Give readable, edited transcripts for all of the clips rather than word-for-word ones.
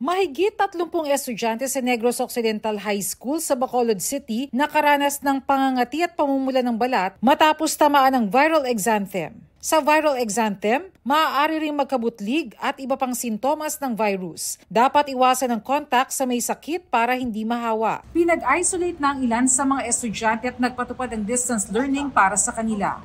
Mahigit 30 estudyante sa Negros Occidental High School sa Bacolod City nakaranas ng pangangati at pamumula ng balat matapos tamaan ng viral exanthem. Sa viral exanthem, maaari ring magkabutlig at iba pang sintomas ng virus. Dapat iwasan ang contact sa may sakit para hindi mahawa. Pinag-isolate na ang ilan sa mga estudyante at nagpatupad ng distance learning para sa kanila.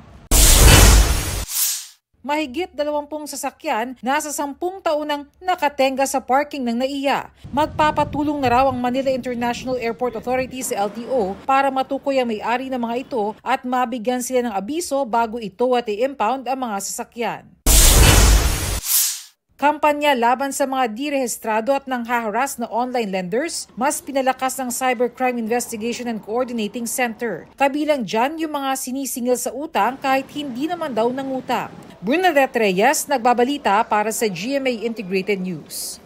Mahigit 20 sasakyan nasa 10 taon nang nakatenga sa parking ng NAIA. Magpapatulong na raw ang Manila International Airport Authority sa LTO para matukoy ang may-ari ng mga ito at mabigyan sila ng abiso bago ito at i-impound ang mga sasakyan. Kampanya laban sa mga direhistrado at nanghaharas na online lenders, mas pinalakas ng Cybercrime Investigation and Coordinating Center. Kabilang dyan yung mga sinisingil sa utang kahit hindi naman daw nangutang. Bernadette Reyes, nagbabalita para sa GMA Integrated News.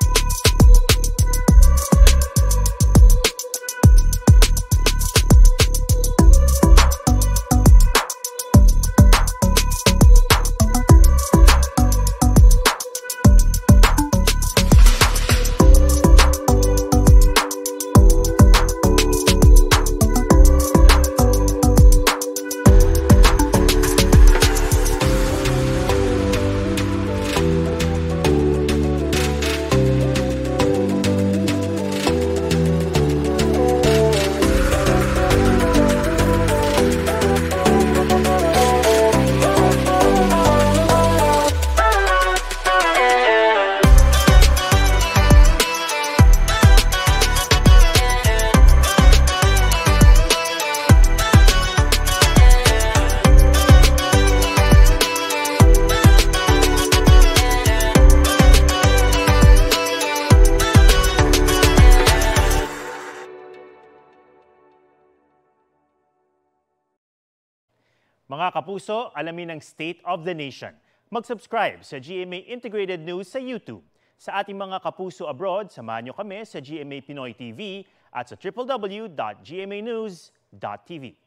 Mga kapuso, alamin ang State of the Nation. Mag-subscribe sa GMA Integrated News sa YouTube. Sa ating mga kapuso abroad, samahan niyo kami sa GMA Pinoy TV at sa www.gmanews.tv.